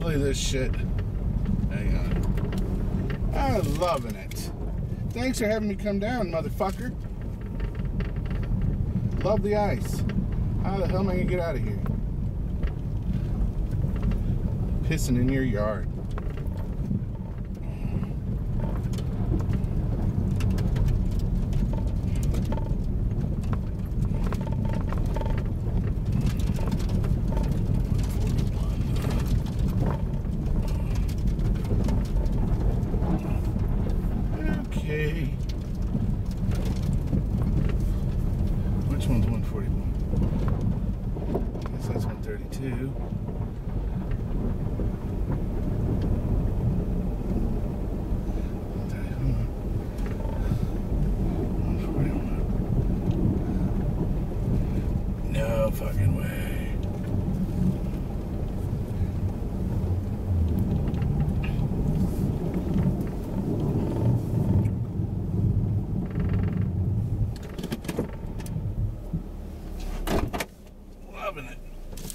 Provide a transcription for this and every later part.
Look at this shit. Hang on. I'm loving it. Thanks for having me come down, motherfucker. Love the ice. How the hell am I gonna get out of here? Pissing in your yard. Okay. Which one's 141? I guess that's 132. No fucking way. Loving it.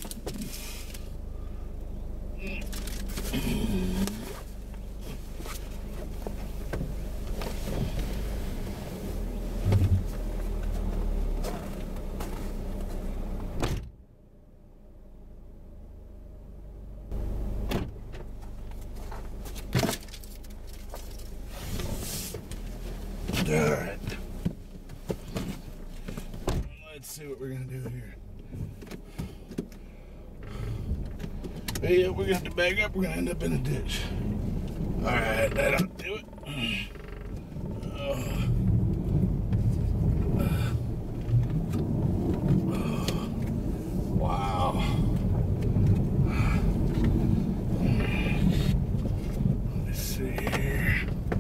Alright. Let's see what we're gonna do here. Hey, we're gonna have to bag up, we're gonna end up in a ditch. Alright, that'll do it. Wow. Let's see here.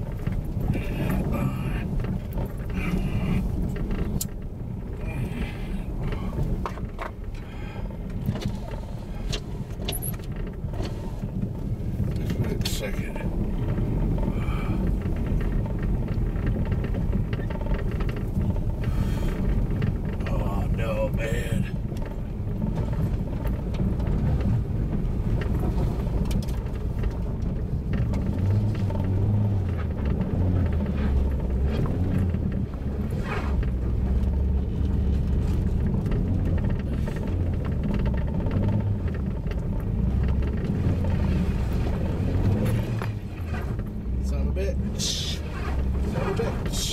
Wait a second. Oh no, man. Son of a bitch. Son of a bitch.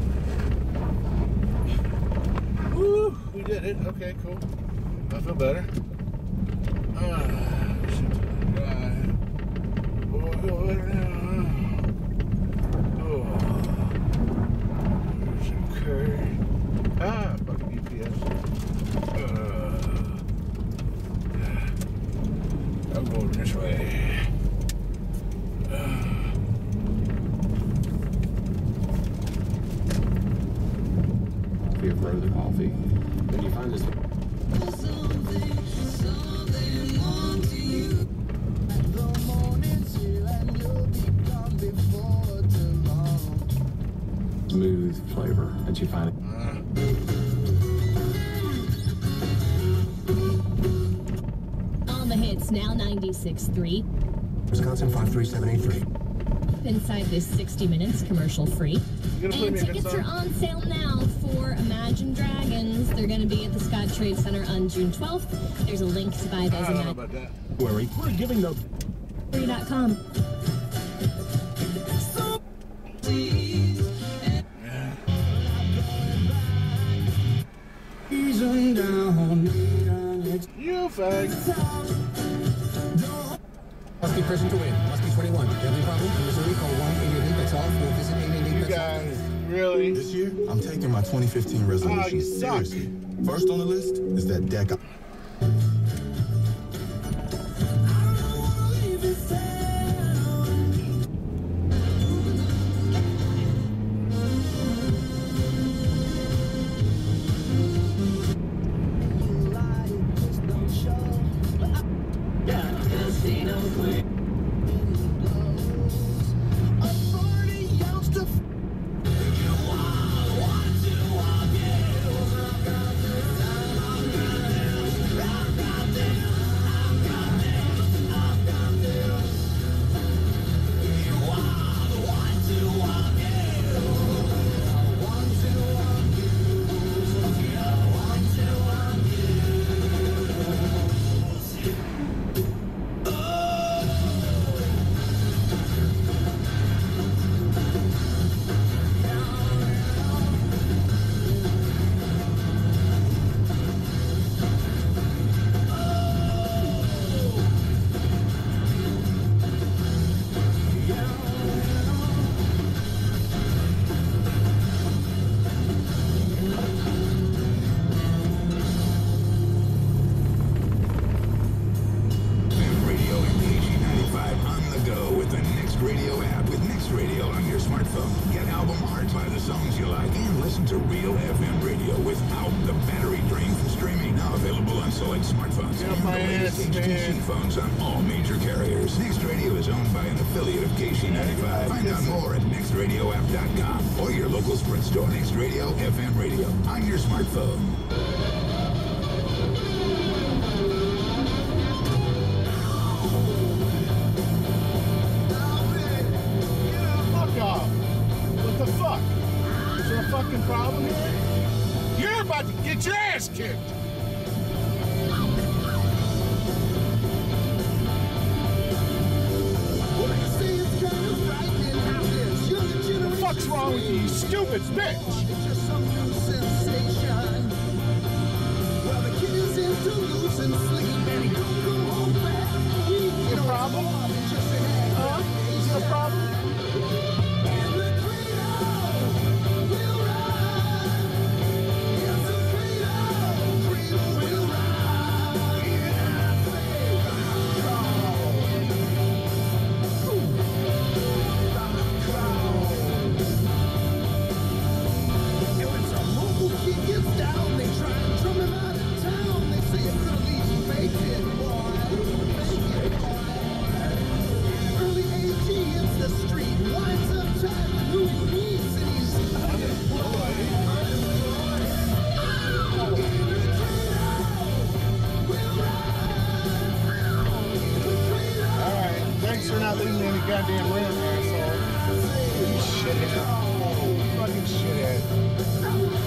Woo, we did it. Okay, cool. I feel better. Shit. Oh, I feel better now. Oh. There's some curry. Fucking UPS. I'm going this way. For your further coffee. When you find this smooth flavor that you find. On the hits now 96.3. Wisconsin 53783. Inside this 60 minutes commercial free. You're gonna play And me a good tickets are song? on sale now for Imagine Dragons. They're going to be at the Scott Trade Center on June 12th. There's a link to buy those I don't know at about that. Worry. We're giving those. free.com. Easing down. You fag. Must be present to win. Must be 21. Every problem in Missouri, call 1-888. That's all. Or visit 888. You guys, really? This year, I'm taking my 2015 resolution you suck. seriously. First on the list is that deck. up my and the ass, latest HTC man. phones on all major carriers. Next Radio is owned by an affiliate of KC95. Find out more at nextradioapp.com or your local Sprint store. Next Radio, FM radio, on your smartphone. Fuck off. What the fuck? Is there a fucking problem here? You're about to get your ass kicked. What the fuck's wrong with you, stupid bitch? Is there a problem? Huh? Is there a problem? Thanks for not leaving me any goddamn room, asshole. You shithead. Fucking shithead.